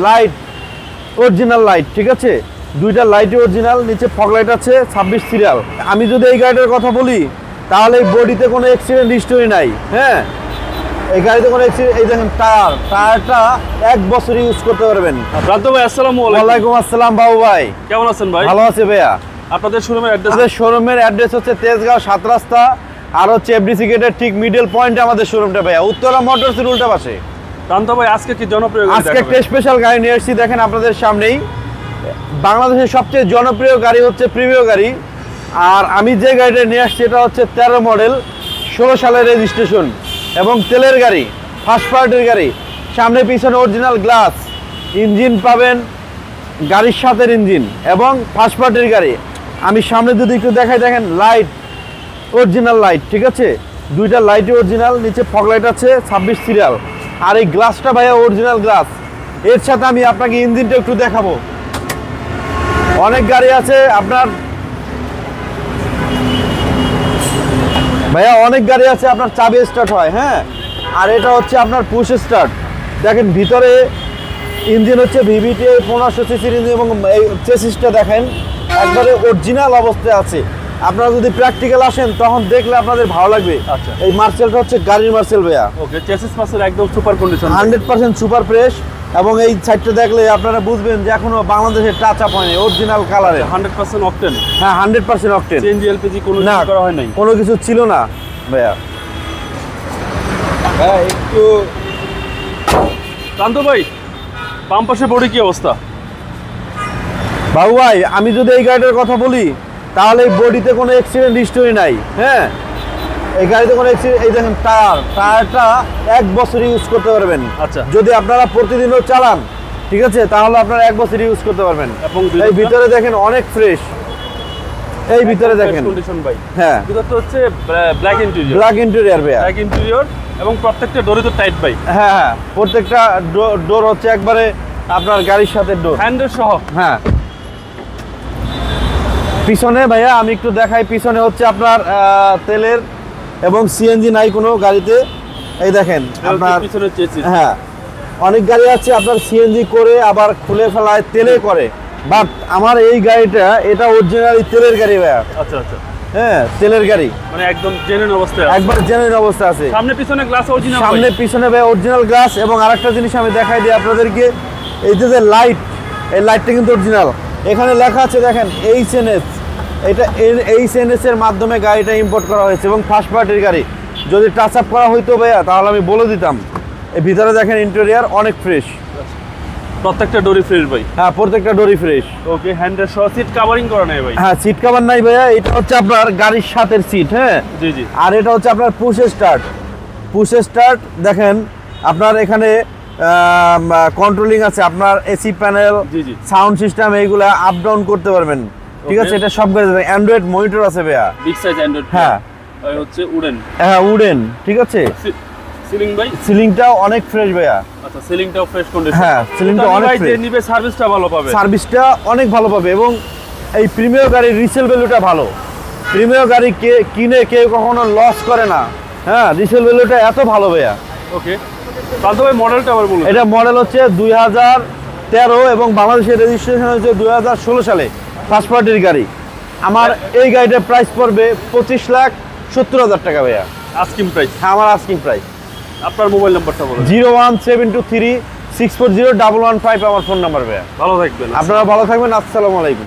Light original light, ঠিক আছে, দুইটা লাইটই অরিজিনাল, নিচে ফগ লাইট আছে 26 সিরিয়াল। আমি যদি এই গাড়িটার কথা বলি তাহলে এই বডিতে কোনো অ্যাক্সিডেন্ট হিস্টোরি নাই। হ্যাঁ, এই গাড়িতে কোনো অ্যাক্সিডেন্ট, এই দেখেন টায়ারটা 1 বছর ইউজ করতে পারবেন। প্রান্ত ভাই আসসালামু আলাইকুম। ওয়ালাইকুম আসসালাম বাবু ভাই, কেমন আছেন ভাই? ভালো আছে ভাইয়া। আপনাদের শোরুমের অ্যাড্রেস? আমাদের শোরুমের অ্যাড্রেস হচ্ছে তেজগাঁও 7 রাস্তা, আর হচ্ছে এফডিসি গেটের ঠিক মিডল পয়েন্টে আমাদের শোরুমটা ভাইয়া, উত্তরা মোটরসের উল্টা পাশে। প্রান্ত ভাই আজকে কি জনপ্রিয় গাড়ি আজকে দেখাবেন? একটা স্পেশাল গাড়ি নিয়ে এসেছি, দেখেন আপনাদের সামনেই। বাংলাদেশের সবচেয়ে জনপ্রিয় গাড়ি হচ্ছে প্রিমিয় গাড়ি, আর আমি যে গাড়িটা নিয়ে আসছি এটা হচ্ছে 13 মডেল, 16 সালের রেজিস্ট্রেশন এবং তেলের গাড়ি, ফার্স্ট পার্টির গাড়ি। সামনে পিছনে অরিজিনাল গ্লাস, ইঞ্জিন পাবেন গাড়ির সাথে ইঞ্জিন এবং ফার্স্ট পার্টির গাড়ি। আমি সামনে যদি একটু দেখাই, দেখেন লাইট অরিজিনাল লাইট, ঠিক আছে, দুইটা লাইটই অরিজিনাল, নিচে ফগ লাইট আছে 26 সিরিয়াল, আর এই গ্লাসটা ভাইয়া অরিজিনাল গ্লাস। এর সাথে আমি আপনাকে ইঞ্জিনটা একটু দেখাবো। অনেক গাড়ি আছে আপনার ভাইয়া, অনেক গাড়ি আছে আপনার চাবি স্টার্ট হয়, হ্যাঁ, আর এটা হচ্ছে আপনার পুশ স্টার্ট। দেখেন ভিতরে ইঞ্জিন হচ্ছে ভিভিটি 1500 সিসির ইঞ্জিন এবং এই চেসিসটা দেখেন একবারে অরিজিনাল অবস্থায় আছে। আপনারা যদি প্র্যাকটিক্যাল আসেন তখন দেখলে আপনাদের ভালো লাগবে। আচ্ছা, এই মার্সেলটা হচ্ছে গাড়ির মার্সেল ভাইয়া, ওকে, চেসিস মাসের একদম সুপার কন্ডিশন, 100% সুপার ফ্রেশ। এবং এই সাইডটা দেখলে আপনারা বুঝবেন যে এখনো বাংলাদেশের টাচ আপ হয়নি, অরিজিনাল কালারে 100% অকটেন। হ্যাঁ, 100% অকটেন, সিএনজি এলপিজি কোনো না কিছু করা হয় নাই, কোনো কিছু ছিল না ভাইয়া। হ্যাঁ, একটু প্রান্ত ভাই বাম পাশে বডি কি অবস্থা? বাবু ভাই, আমি যদি এই গাড়িটার কথা বলি তাহলে এই বডিতে কোনো অ্যাক্সিডেন্ট হিস্টোরি নাই। হ্যাঁ, এই গাড়িতে কোনো অ্যাক্সিডেন্ট, এই দেখেন টায়ারটা 1 বছর ইউজ করতে পারবেন। আচ্ছা, যদি আপনারা প্রতিদিনও চালান, ঠিক আছে, তাহলে আপনারা 1 বছর ইউজ করতে পারবেন। এবং এই ভিতরে দেখেন অনেক ফ্রেশ, এই ভিতরে দেখেন কন্ডিশন ভাই। হ্যাঁ, ভিতরটা হচ্ছে ব্ল্যাক ইন্টেরিয়র, ব্ল্যাক ইন্টেরিয়র ভাইয়া, ব্ল্যাক ইন্টেরিয়র এবং প্রত্যেকটা ডোরে তো টাইট ভাই। হ্যাঁ হ্যাঁ, প্রত্যেকটা ডোর হচ্ছে একবারে আপনার গাড়ির সাথে ডোর, হ্যান্ডেল সহ। হ্যাঁ। পিছনে ভাইয়া আমি একটু দেখাই, পিছনে হচ্ছে আপনার তেলের এবং সিএনজি নাই কোনো গাড়িতে। এই দেখেন আপনার পিছনে চেসিস, হ্যাঁ, অনেক গাড়ি আছে আপনার সিএনজি করে আবার খুলে ফেলায় তেলে করে, বাট আমার এই গাড়িটা এটা অরিজিনালি তেলের গাড়ি ভাইয়া। আচ্ছা আচ্ছা, হ্যাঁ, তেলের গাড়ি, মানে একদম জেনুইন অবস্থায় আছে। একবার জেনুইন অবস্থা আছে। সামনে পিছনে গ্লাস অরিজিনাল, সামনে পিছনে ভাই অরিজিনাল গ্লাস। এবং আরেকটা জিনিস আমি দেখাই দিই আপনাদেরকে, এই যে লাইট, এই লাইটটা কিন্তু অরিজিনাল। এখানে লেখা আছে দেখেন এইচএনএস, এটা এইচএনএস এর মাধ্যমে গাড়িটা ইম্পোর্ট করা হয়েছে এবং ফার্স্ট পার্টির গাড়ি। যদি টাচ আপ করা হইতো ভাইয়া তাহলে আমি বলে দিতাম। এই ভিতরে দেখেন ইন্টেরিয়র অনেক ফ্রেশ, প্রত্যেকটা ডোরি ফ্রেশ ভাই। হ্যাঁ, প্রত্যেকটা ডোরি ফ্রেশ। ওকে, হ্যান্ডেল সহ, সিট কভারিং করা নাই ভাই। হ্যাঁ, সিট কভার নাই ভাইয়া, এটা হচ্ছে আপনার গাড়ির সাথের সিট। হ্যাঁ জি জি, আর এটা হচ্ছে আপনার পুশ স্টার্ট। দেখেন আপনার এখানে কন্ট্রোলিং আছে, আপনার এসি প্যানেল, জি জি, সাউন্ড সিস্টেম, এইগুলা আপ ডাউন করতে পারবেন, ঠিক আছে। এটা সব গাড়ি অ্যান্ড্রয়েড মনিটর আছে ভাইয়া, বিগ সাইজ অ্যান্ড্রয়েড। হ্যাঁ, আর হচ্ছে উডেন, হ্যাঁ উডেন, ঠিক আছে। সিলিং ভাই, সিলিংটাও অনেক ফ্রেশ ভাইয়া। আচ্ছা, সিলিংটাও ফ্রেশ কন্ডিশন। হ্যাঁ, সিলিংটা অনেক ভাই যে ফ্রেশ, নিবে সার্ভিসটা ভালো পাবে, সার্ভিসটা অনেক ভালো পাবে। এবং এই প্রিমিয়ার গাড়ির রিসেল ভ্যালুটা ভালো। প্রিমিয়ার গাড়ি কিনে কেউ কখনো লস করে না। হ্যাঁ, রিসেল ভ্যালুটা এত ভালো ভাইয়া। ওকে, প্রান্ত ভাই মডেলটা আবার বলুন। এটা মডেল হচ্ছে 2013 এবং বাংলাদেশের রেজিস্ট্রেশন হচ্ছে 2016 সালে, ফার্স্ট পার্টির গাড়ি। আমার এই গাড়িটার প্রাইস পড়বে 25,70,000 টাকা ভাইয়া, আস্কিং প্রাইস। হ্যাঁ, আমার আস্কিং প্রাইস। আপনার মোবাইল নাম্বারটা বলুন। 01723 640 115 আমার ফোন নাম্বার ভাইয়া। ভালো থাকবেন, আপনারা ভালো থাকবেন, আসসালামু আলাইকুম।